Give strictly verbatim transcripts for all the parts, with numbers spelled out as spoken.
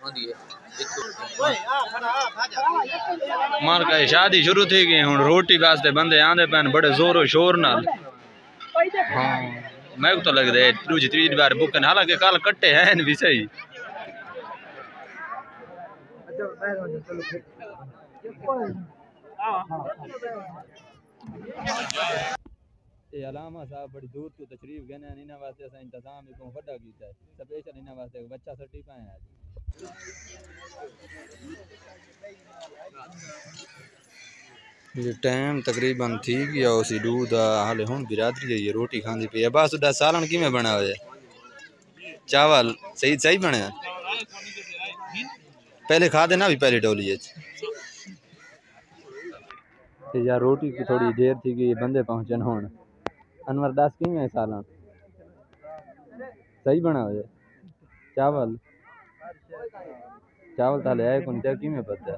मार का शादी शुरू थी गई हूँ रोटी वास्ते बंदे आंदे पैन बड़े जोरो शोर नाल। हाँ मैं तो लग दे दूजी तीसरी बार बुकन हालांकि कल कट्टे हैं भी सही। ये अलामा साहब बड़ी दूर तो तशरीफ गए हैं इन्हां वास्ते असा इंतजाम को वड्डा कीता है स्पेशल इन्हां वास्ते बच्चा सट्टी पाए आज। ये टाइम तकरीबन थी गया उसी दूध हाले हुन बिरादरी है ये रोटी खांदी पे बस उदा सालन किवें बना होया चावल सही सही बने पहले खा देना भी पहले डोली है यार रोटी की थोड़ी देर थी कि बंदे पहुंचन हुन अनवर दास किवें सालन सही बना होया चावल चावल ताले आए कौन क्या किवें पता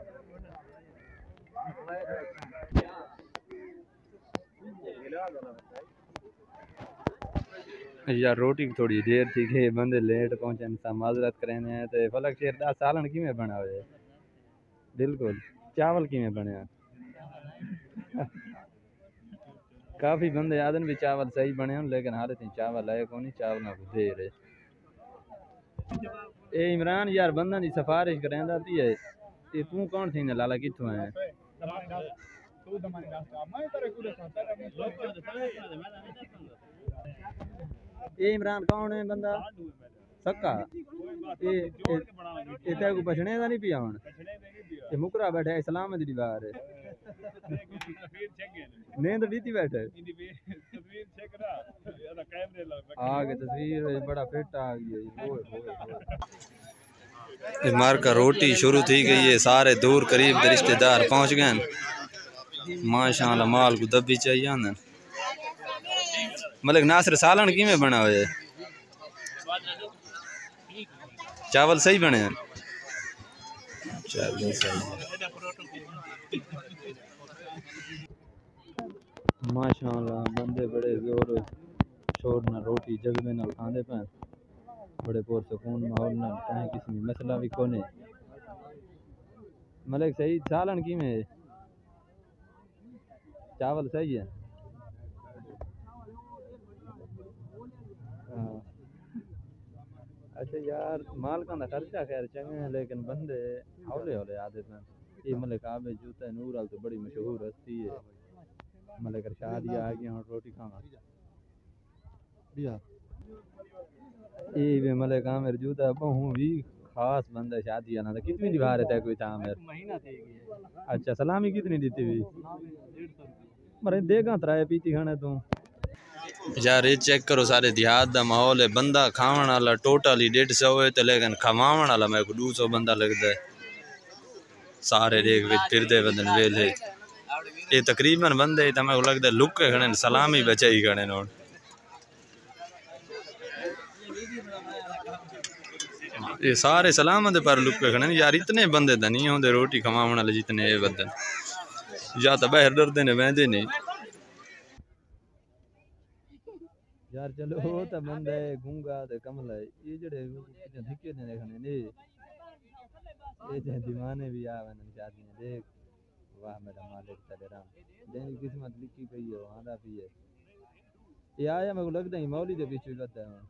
यार रोटी की थोड़ी देर थी कि बंदे लेट पहुंचे सा माजरत करेने हैं तो फलक शेर दा सालन किवें बना होया बिल्कुल चावल किवें बने काफी बंदे आदन भी चावल सही बने हैं लेकिन हाले तीन चावल आए को नहीं चावल ना देर है ए इमरान यार बंदा दी सिफारिश करेंदा थी है ये तू कौन थी ने लाला किथों है ये इमरान कौन है बंदा सक्का ये ये ते को पछने दा नहीं पिया हुन ये मुकरा बैठा इस्लाम दी दीवार है नींद डीती बैठे आ गए तस्वीर बड़ा फिट आ गई है मार का रोटी शुरू थी गई है सारे दूर करीब रिश्तेदार पहुंच गए माशाल्लाह माल को दबी चाहिए ना मलिक नासिर सालन किवें बना होया चावल सही बने हैं चलो सही माशाल्लाह बंदे बड़े जोर शोर ना रोटी जज्बे नाल खांदे पे बड़े पुर सुकून माहौल नाल कहीं किसी में मसला भी कोने मलिक सही सालन किवें चावल सही है अच्छा यार मालकां दा खर्चा खैर चंगे है लेकिन बंदे हौले हौले आदे पे ये मलिक आबे जूते नूर वाल तो बड़ी मशहूर हस्ती है मलिक अरशाद ही आ गया रोटी खाना ये वे मलिक आमिर जूता बहु भी खास बंदा शादी आना कितनी दीवार है कोई था आमिर महीना थी गई अच्छा सलामी कितनी देती हुई मरे देगा तराए पीती खाने तू यार ये चेक करो सारे देहात दा माहौल है बंदा खावन वाला टोटल ही डेढ़ सौ है तो लेकिन खवावन वाला मेरे को दो सौ बंदा लगता है सारे देख विच फिरदे बंदन वेले ये तकरीबन बंदे तो मेरे को लगता है लुक खड़े सलामी बचे ही खड़े नोट ये सारे सलामत पर लुक खड़े यार इतने बंदे तो नहीं होंगे रोटी खवावन वाले जितने ये बंदे या तो बाहर डरते ने वहदे नहीं यार चलो वो तो बंदा है गूंगा ते कमला है ये जड़े धिक्के ने देखने ने ये जे दीवाने भी आवन शादी में देख वाह मेरा मालिक तेरे राम तेरी किस्मत लिखी पई है आंदा भी है ये आया मेरे को लगता है मौली दे पीछे करता है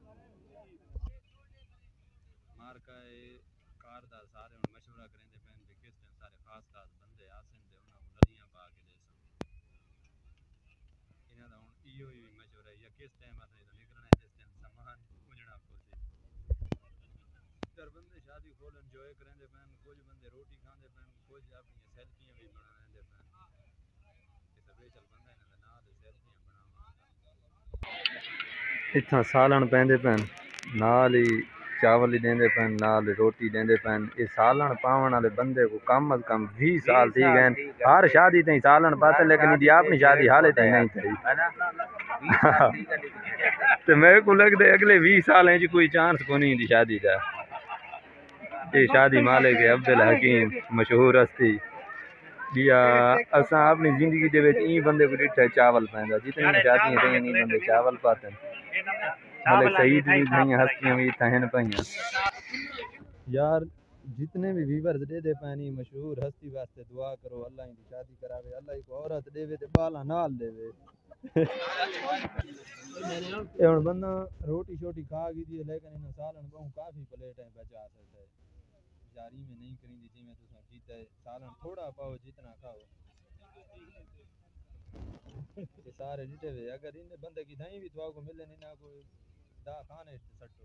मार का कार दा सारे हुन मशवरा करेंदे पैन भी किस टाइम सारे खास खास बंदे आसन दे उना नदियां पा के दे इना दा हुन इयो ही मशवरा या किस टाइम बंदे शादी खोल एंजॉय करेंदे पैन कुछ बंदे रोटी खांदे पैन कुछ अपनी सेल्फियां भी बनांदे पैन इस स्पेशल बंदा इना दा नाल सेल्फियां बनावा इत्था सालन पैंदे पैन नाल ही चावल ही देंदे पैन नाल रोटी देंदे पैन ये सालन पावन वाले बंदे को कम अज कम बीस साल थी गए हर शादी तई सालन पाते लेकिन इदी अपनी शादी हाले तई नहीं थी तो मेरे को लगता है अगले बीस साल है कोई चांस को नहीं दी शादी का ये शादी मालिक है अब्दुल हकीम मशहूर हस्ती दिया असा अपनी जिंदगी दे विच ई बंदे को डिठा चावल पैंदा जितनी शादियां थी नहीं बंदे चावल पाते मलिक सईद भी भई हस्तियां भी तहन पईयां यार जितने भी व्यूवर्स दे दे पानी मशहूर हस्ती वास्ते दुआ करो अल्लाह इनकी शादी करावे, अल्लाह को औरत देवे ते बाला नाल देवे। ये हुन बंदा रोटी शोटी खा गई थी लेकिन इन सालन बहु काफी प्लेटें बचा सकता है। जारी में नहीं करेंगी जिमें तुसा जीता है सालन थोड़ा पाओ जितना खाओ। ये सारे जिते हुए अगर इन बंदे की दही भी तो को मिले नहीं ना कोई दा खाने सट्टो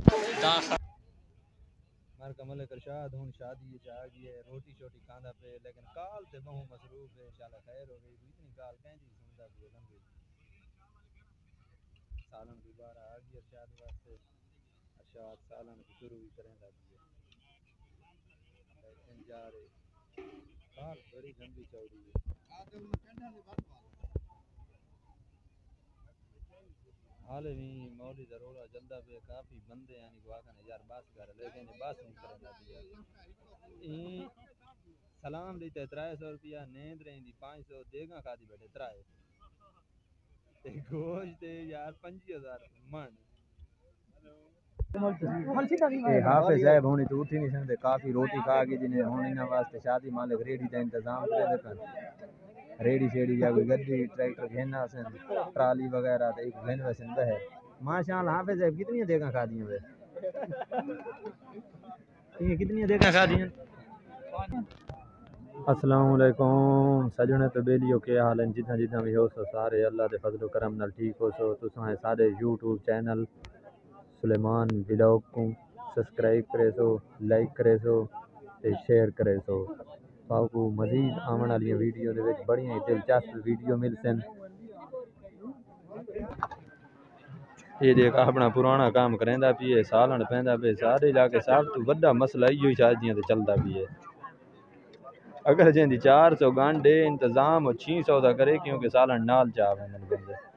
मर कमल करशाद हूँ शादी आ गई है रोटी शोटी खाना पे लेकिन काल से बहु मसरूफ है इंशाल्लाह खैर हो गई इतनी काल कैंची सुनता भी लंबी सालन दोबारा आ गई अरशाद वास्ते अरशाद सालन की शुरू भी करें लगी है लेकिन जा रहे काल बड़ी लंबी चौड़ी है। हाल भी मौली जरूर जल्दा पे काफी बंदे यानी को आखने यार बस कर लेकिन बस नहीं करना दिया ई सलाम दी ते त्रै सौ रुपया नींद रही पाँच सौ देगा खादी बैठे त्रै ते गोश्त यार पंजी हजार मन ए हाफिज साहब होनी तो उठी नहीं सकते काफी रोटी खा के जिन्हें होने ना वास्ते शादी मालिक रेडी का इंतजाम करे देन रेडी शेडी या कोई गड्डी ट्रैक्टर घेना सन ट्राली वगैरह तो एक घेन वैसे है माशाल्लाह हाफिज साहब कितनी देगा खा दी वे ये कितनी देगा खा दी। अस्सलाम वालेकुम सजने तो बेलियो के हाल है जितना जितना भी हो सो सारे अल्लाह के फजलो करम नाल ठीक हो सो तुसा सारे यूट्यूब चैनल सुलेमान व्लॉग को सब्सक्राइब करे सो लाइक करे सो ते शेयर करे सो आपको मजीद आने वाली वीडियो दे विच बड़ी दिलचस्प वीडियो मिल सन। ये देख अपना पुराना काम करेंदा पी है सालन पैंदा पे सारे इलाके सब तो बड़ा मसला इहो शादियां ते चलदा पी है अगर जैंदी चार सौ गांडे इंतजाम और छह सौ का करे क्योंकि सालन नाल चाह बंदे